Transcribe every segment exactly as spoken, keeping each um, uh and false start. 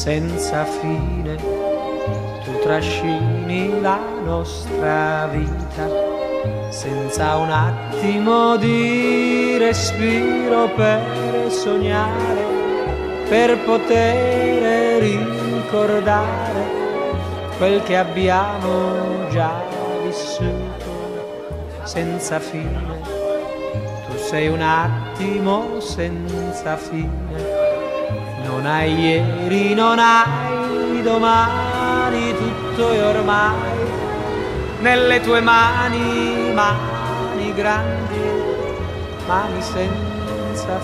senza fine. Tu trascini la nostra vita senza un attimo di respiro per sognare, per poter ricordare quel che abbiamo già vissuto senza fine. Tu sei un attimo senza fine. Non hai ieri, non hai domani, tutto è ormai nelle tue mani, mani grandi, mani senza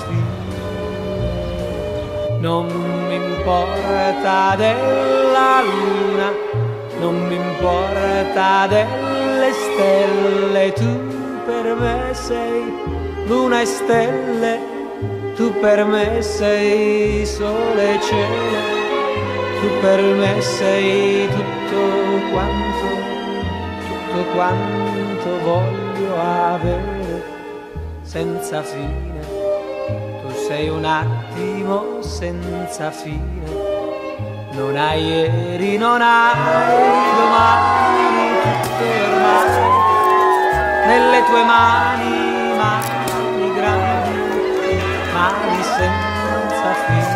fine. Non mi importa della luna, non mi importa delle stelle, tu per me sei luna e stelle, tu per me sei sole e cielo, tu per me sei tutto quanto, tutto quanto voglio avere senza fine. Tu sei un attimo senza fine. Non hai ieri, non hai domani, tutto è ormai nelle tue mani, mani grandi, mani senza fine.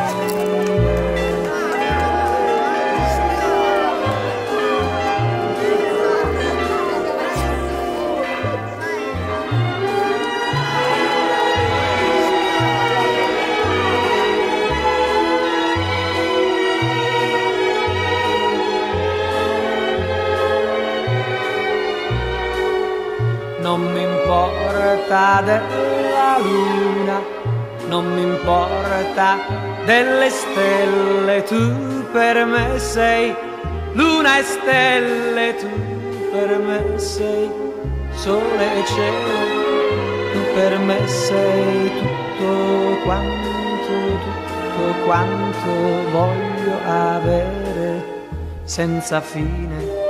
Non mi importa della luna, non mi importa delle stelle, tu per me sei luna e stelle, tu per me sei sole e cielo, tu per me sei tutto quanto, tutto quanto voglio avere senza fine.